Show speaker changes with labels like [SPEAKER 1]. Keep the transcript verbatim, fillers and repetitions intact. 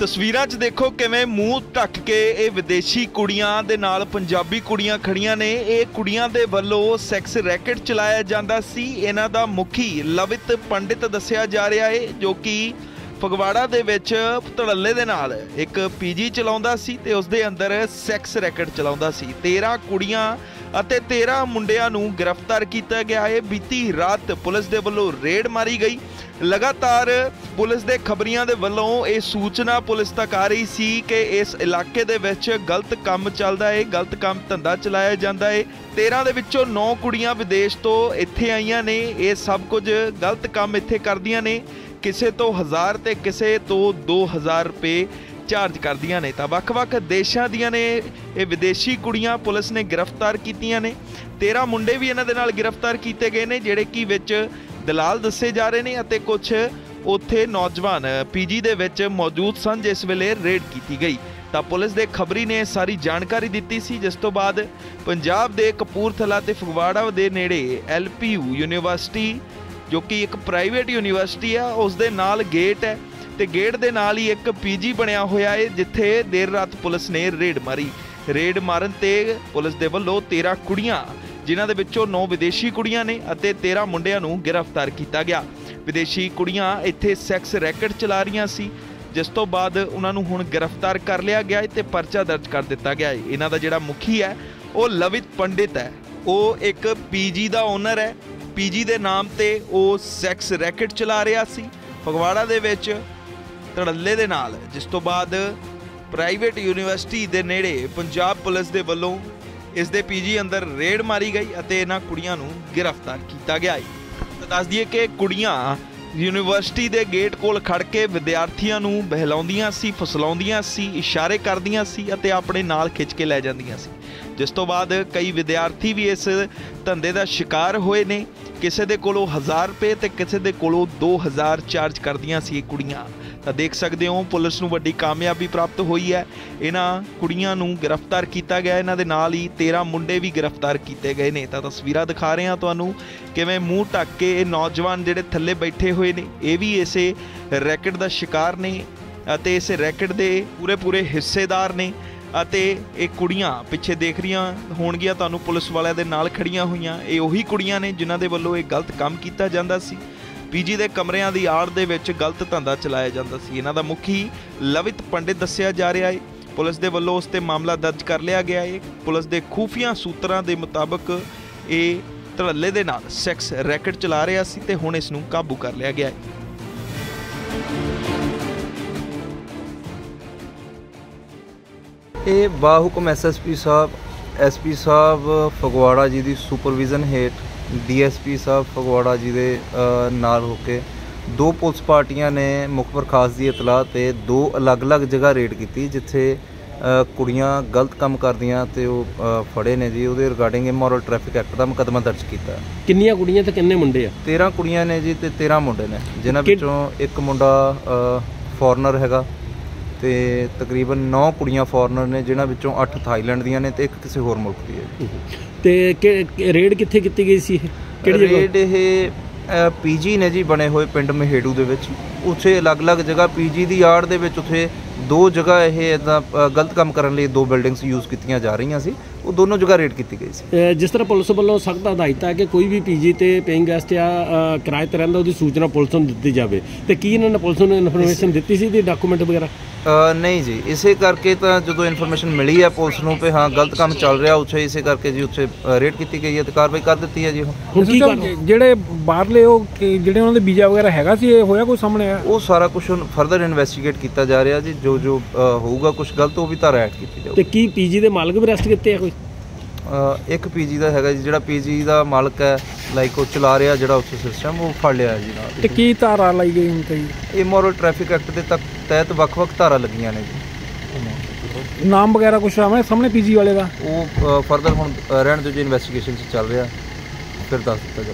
[SPEAKER 1] तस्वीरां च देखो किवें मूँह ढक के ये विदेशी कुड़ियां दे नाल पंजाबी कुड़ियां खड़ियां ने। ये कुड़ियां दे वल्लों सैक्स रैकेट चलाया जांदा सी। इन्हां दा मुखी लवित पंडित दस्सिया जा रहा है, जो कि फगवाड़ा दे विच धड़ल्ले दे नाल एक पीजी चलाउंदा सी ते उस दे अंदर सैक्स रैकेट चलाउंदा सी। तेरह कुड़ियां ਅਤੇ तेरह मुंडियां नूं गिरफ्तार किया गया है। बीती रात पुलिस दे वल्लों रेड मारी गई। लगातार पुलिस दे खबरियां दे वल्लों ये सूचना पुलिस तक आ रही सी कि इस इलाके दे विच गलत काम चलदा है, गलत काम धंधा चलाया जांदा है। तेरह दे विचों नौ कुड़ियां विदेश तो इत्थे आईयां ने। ये सब कुछ गलत काम इत्थे करदियां ने। किसे तो हज़ार ते किसे तो दो हज़ार रुपये चार्ज करदियां ने। तां वख-वख देशां दियां ने ये विदेशी कुड़ियां पुलिस ने गिरफ्तार कीतियां ने। तेरह मुंडे भी इन्हां दे नाल गिरफ्तार कीते गए ने, जिहड़े कि विच दलाल दस्से जा रहे ने अते कुछ उत्थे नौजवान पीजी दे विच मौजूद सन जिस वेले रेड की गई। तां पुलिस दे खबरी ने सारी जानकारी दित्ती सी, जिस तो बाद पंजाब दे कपूरथला ते फगवाड़ा दे नेड़े एल पी यू यूनीवर्सिटी, जो कि एक प्राइवेट यूनीवर्सिटी है, उस दे नाल गेट है ते गेट दे नाल ही एक पीजी बनया होया है, जिथे देर रात पुलिस ने रेड मारी। रेड मारन ते पुलिस दे वल्लों तेरह कुड़ियां, जिन्हां दे विचों नौ विदेशी कुड़ियां ने अते तेरह मुंडियां नूं गिरफ्तार किया गया। विदेशी कुड़ियां इत्थे सैक्स रैकेट चला रहीआं सी, जिस तो बाद उन्हां नूं हुण गिरफ्तार कर लिया गया ते परचा दर्ज कर दिता गया है। इन्हां दा जिहड़ा मुखी है वो लवित पंडित है, वो एक पीजी दा ओनर है। पीजी दे नाम ते वो सैक्स रैकेट चला रहा सी फगवाड़ा दे विच धड़ल्ले दे नाल, जिस तो बाद प्राइवेट यूनीवर्सिटी दे नेड़े पंजाब पुलिस दे वल्लों इस दे पीजी अंदर रेड मारी गई अते इन्हां कुड़ियां नूं गिरफ्तार किया गया है। तो दस दिए कि कुड़ियां यूनीवर्सिटी दे गेट कोल खड़ के विद्यार्थियों नूं बहलाउंदियां सी, फसलाउंदियां सी, इशारे करदियां सी अते अपने नाल खिच के लै जांदियां सी। जिस तो बाद कई विद्यार्थी भी इस धंधे का शिकार होए ने। किसी दे कोलों हज़ार रुपये ते किसी दे कोलों दो हज़ार चार्ज करदियां सी कुड़ियां। तो देख सकते हो पुलिस नूं वड्डी कामयाबी प्राप्त हुई है। इन्हां कुड़ियां नूं गिरफ्तार किया गया। इन्हां दे नाल ही तेरह मुंडे भी गिरफ्तार किए गए ने। तो तस्वीरां दिखा रहे हैं तुहानूं किवें मूँह ढक के ये नौजवान जिहड़े थल्ले बैठे हुए ने, ये भी इसे रैकेट का शिकार ने अते इस रैकेट के पूरे पूरे हिस्सेदार ने। ਅਤੇ ਇਹ ਕੁੜੀਆਂ ਪਿੱਛੇ ਦੇਖ ਰਹੀਆਂ ਹੋਣਗੀਆਂ ਤੁਹਾਨੂੰ ਪੁਲਿਸ ਵਾਲਿਆਂ ਦੇ ਨਾਲ ਖੜੀਆਂ ਹੋਈਆਂ, ਇਹ ਉਹੀ ਕੁੜੀਆਂ ਨੇ ਜਿਨ੍ਹਾਂ ਦੇ ਵੱਲੋਂ ਇਹ ਗਲਤ ਕੰਮ ਕੀਤਾ ਜਾਂਦਾ ਸੀ। ਪੀਜੀ ਦੇ ਕਮਰਿਆਂ ਦੀ ਆੜ ਦੇ ਵਿੱਚ ਗਲਤ ਧੰਦਾ ਚਲਾਇਆ ਜਾਂਦਾ ਸੀ। ਇਹਨਾਂ ਦਾ ਮੁਖੀ ਲਵਿਤ ਪੰਡਿਤ ਦੱਸਿਆ ਜਾ ਰਿਹਾ ਹੈ। ਪੁਲਿਸ ਦੇ ਵੱਲੋਂ ਉਸ ਤੇ ਮਾਮਲਾ ਦਰਜ ਕਰ ਲਿਆ ਗਿਆ ਹੈ। ਪੁਲਿਸ ਦੇ ਖੂਫੀਆ ਸੂਤਰਾਂ ਦੇ ਮੁਤਾਬਕ ਇਹ ਧੜੱਲੇ ਦੇ ਨਾਲ ਸੈਕਸ ਰੈਕਟ ਚਲਾ ਰਿਹਾ ਸੀ ਤੇ ਹੁਣ ਇਸ ਨੂੰ ਕਾਬੂ ਕਰ ਲਿਆ ਗਿਆ ਹੈ।
[SPEAKER 2] ਇਹ ਬਾਹੁਕਮ ਐਸ ਐਸ ਪੀ ਸਾਹਿਬ ਐਸ ਪੀ ਸਾਹਿਬ ਫਗਵਾੜਾ ਜੀ ਦੀ ਸੁਪਰਵਿਜ਼ਨ ਹੇਠ ਡੀ ਐਸ ਪੀ ਸਾਹਿਬ ਫਗਵਾੜਾ ਜੀ ਦੇ ਨਾਲ ਹੋ ਕੇ ਦੋ ਪੁਲਿਸ ਪਾਰਟੀਆਂ ਨੇ ਮੁਖਬਰ ਖਾਸ ਦੀ ਇਤਲਾਹ ਤੇ ਦੋ ਅਲੱਗ-ਅਲੱਗ ਜਗ੍ਹਾ ਰੇਡ ਕੀਤੀ, ਜਿੱਥੇ ਕੁੜੀਆਂ ਗਲਤ ਕੰਮ ਕਰਦੀਆਂ ਤੇ ਉਹ ਫੜੇ ਨੇ ਜੀ। ਉਹਦੇ ਰਿਗਾਰਡਿੰਗ ਇਮੋਰਲ ਟ੍ਰੈਫਿਕ ਐਕਟ ਦਾ ਮੁਕੱਦਮਾ ਦਰਜ ਕੀਤਾ।
[SPEAKER 3] ਕਿੰਨੀਆਂ ਕੁੜੀਆਂ ਤੇ ਕਿੰਨੇ ਮੁੰਡੇ ਆ? तेरह
[SPEAKER 2] ਕੁੜੀਆਂ ਨੇ ਜੀ ਤੇ तेरह ਮੁੰਡੇ ਨੇ, ਜਿਨ੍ਹਾਂ ਵਿੱਚੋਂ ਇੱਕ ਮੁੰਡਾ ਫੋਰਨਰ ਹੈਗਾ ਤੇ ਤਕਰੀਬਨ नौ ਕੁੜੀਆਂ ਫੋਰਨਰ ਨੇ, ਜਿਨ੍ਹਾਂ ਵਿੱਚੋਂ ਅੱਠ ਥਾਈਲੈਂਡ ਦੀਆਂ ਨੇ ਤੇ ਇੱਕ ਕਿਸੇ ਹੋਰ ਮੁਲਕ ਦੀ ਹੈ।
[SPEAKER 3] ਤੇ ਰੇਡ ਕਿੱਥੇ ਕੀਤੀ ਗਈ ਸੀ? ਕਿਹੜੀ
[SPEAKER 2] ਰੇਡ ਇਹ ਪੀਜੀ ਨੇ ਜੀ ਬਣੇ ਹੋਏ ਪਿੰਡ ਮਹੇੜੂ ਦੇ ਵਿੱਚ। ਉੱਥੇ ਅਲੱਗ-ਅਲੱਗ ਜਗ੍ਹਾ ਪੀਜੀ ਦੀ ਆੜ ਦੇ ਵਿੱਚ ਉੱਥੇ ਦੋ ਜਗ੍ਹਾ ਇਹ ਇੱਦਾਂ ਗਲਤ ਕੰਮ ਕਰਨ ਲਈ ਦੋ ਬਿਲਡਿੰਗਸ ਯੂਜ਼ ਕੀਤੀਆਂ ਜਾ ਰਹੀਆਂ ਸੀ, ਉਹ ਦੋਨੋਂ ਜਗ੍ਹਾ ਰੇਡ ਕੀਤੀ ਗਈ ਸੀ।
[SPEAKER 3] ਜਿਸ ਤਰ੍ਹਾਂ ਪੁਲਿਸ ਵੱਲੋਂ ਸਖਤ ਹਦਾਇਤ ਹੈ ਕਿ ਕੋਈ ਵੀ ਪੀਜੀ ਤੇ ਪੇਇੰਗ ਗੈਸਟ ਜਾਂ ਕਿਰਾਏ ਤੇ ਰਹਿੰਦਾ ਉਹਦੀ ਸੂਚਨਾ ਪੁਲਿਸ ਨੂੰ ਦਿੱਤੀ ਜਾਵੇ, ਤੇ ਕੀ ਇਹਨਾਂ ਨੇ ਪੁਲਿਸ ਨੂੰ ਇਨਫੋਰਮੇਸ਼ਨ ਦਿੱਤੀ ਸੀ ਦੀ ਡਾਕੂਮੈਂਟ ਵਗੈਰਾ?
[SPEAKER 2] ਨਹੀਂ ਜੀ, ਇਸੇ ਕਰਕੇ ਤਾਂ ਜਦੋਂ ਇਨਫੋਰਮੇਸ਼ਨ ਮਿਲੀ ਹੈ ਪੁਲਿਸ ਨੂੰ ਕਿ ਹਾਂ ਗਲਤ ਕੰਮ ਚੱਲ ਰਿਹਾ ਉੱਥੇ, ਇਸੇ ਕਰਕੇ ਜੀ ਉੱਥੇ ਰੇਡ ਕੀਤੀ ਗਈ ਹੈ ਤੇ ਕਾਰਵਾਈ ਕਰ ਦਿੱਤੀ ਹੈ ਜੀ।
[SPEAKER 4] ਹੁਣ ਜਿਹੜੇ ਬਾਹਰਲੇ ਉਹ ਜਿਹੜੇ ਉਹਨਾਂ ਦੇ ਵੀਜ਼ਾ ਵਗੈਰਾ ਹੈਗਾ ਸੀ, ਇਹ ਹੋਇਆ ਕੋਈ ਸਾਹਮਣੇ ਆਇਆ?
[SPEAKER 2] ਉਹ ਸਾਰਾ ਕੁਝ ਫਰਦਰ ਇਨਵੈਸਟੀਗੇਟ ਕੀਤਾ ਜਾ ਰਿਹਾ ਜੀ। ਜੋ ਜੋ ਹੋਊਗਾ ਕੁਝ ਗਲਤ ਉਹ ਵੀ ਧਾਰਾ ਐਡ ਕੀਤੀ ਜਾਊਗੀ।
[SPEAKER 3] ਤੇ ਕੀ ਪੀਜੀ ਦੇ ਮਾਲਕ ਵੀ ਅਰੈਸਟ ਕੀਤੇ ਆ ਕੋਈ?
[SPEAKER 2] ਇੱਕ ਪੀਜੀ ਦਾ ਹੈਗਾ ਜੀ, ਜਿਹੜਾ ਪੀਜੀ ਦਾ ਮਾਲਕ ਹੈ ਲਾਈਕ ਉਹ ਚਲਾ ਰਿਹਾ ਜਿਹੜਾ ਉੱਥੇ ਸਿਸਟਮ, ਉਹ ਫੜ ਲਿਆ ਜੀ ਨਾਲ।
[SPEAKER 4] ਤੇ ਕੀ ਧਾਰਾ ਲਾਈ ਗਈ ਹੁਣ ਤੇ?
[SPEAKER 2] ਇਮੋਰਲ ਟ੍ਰੈਫਿਕ ਐਕਟ ਦੇ ਤਹਿਤ ਵੱਖ-ਵੱਖ ਧਾਰਾ ਲੱਗੀਆਂ ਨੇ ਜੀ।
[SPEAKER 4] ਨਾਮ ਵਗੈਰਾ ਕੁਛ ਆਵੇਂ ਸਾਹਮਣੇ ਪੀਜੀ ਵਾਲੇ ਦਾ?
[SPEAKER 2] ਉਹ ਫਰਦਰ ਹੁਣ ਰਹਿਣ ਦਿਓ ਜੀ, ਇਨਵੈਸਟੀਗੇਸ਼ਨ 'ਚ ਚੱਲ ਰਿਹਾ, ਫਿਰ ਦੱਸ ਦਿੱਤਾ ਜਾਊਗਾ।